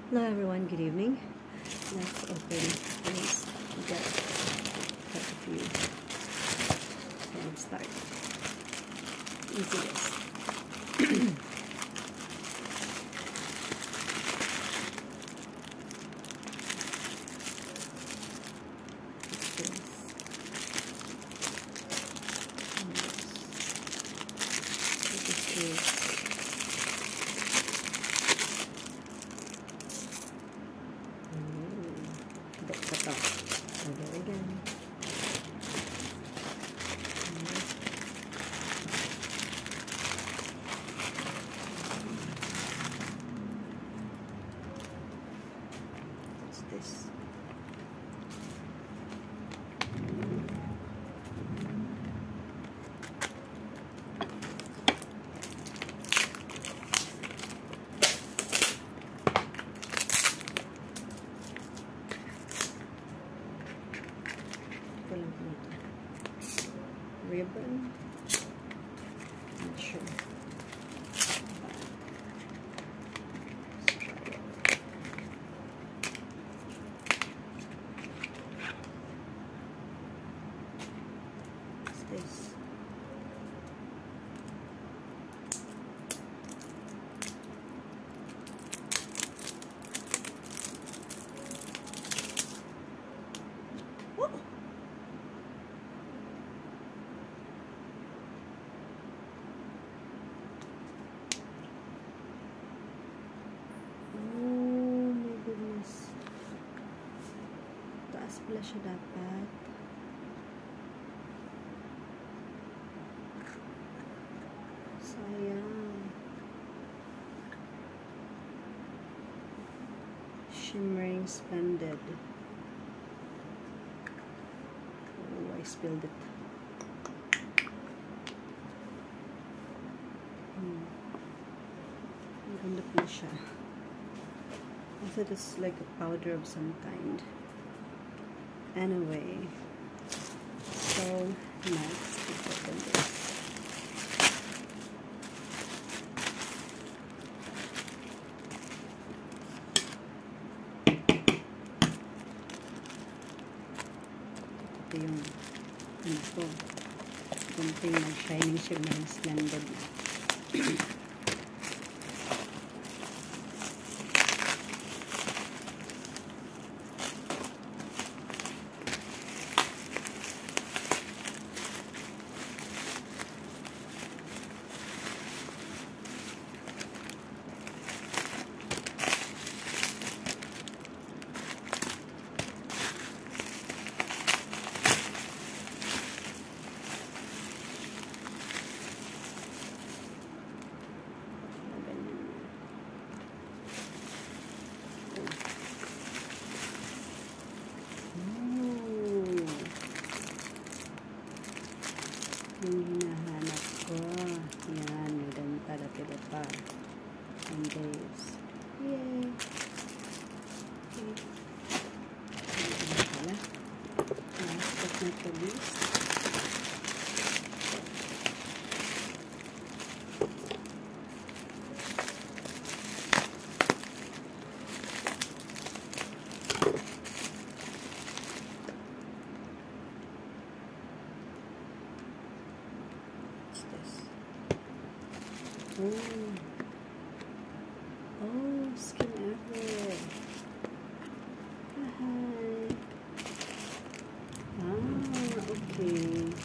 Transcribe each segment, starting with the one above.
Hello everyone, good evening. Let's open this. We got quite a few. So let's start. Easy this. This. Ribbon. Not sure. This. Woo. Oh my goodness. Taas pala siya dapat. Sayang. Shimmering Splendid. Oh, I spilled it. Maganda pala siya. I thought it's like a powder of some kind. Anyway. So, next, let's open this. Ito yung ano ko. Ito yung Shining Shimmering Splendid. Yung hinahanap ko. Yan, maganda pala pa. And this. Yay! Okay. Ano pala? Last but not the least. Oh, Skin Ever. Hi. Okay.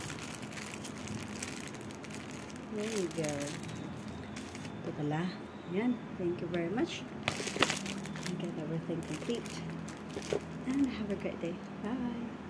There you go. Ito pala. Yan. Thank you very much. You get everything complete. And have a great day. Bye.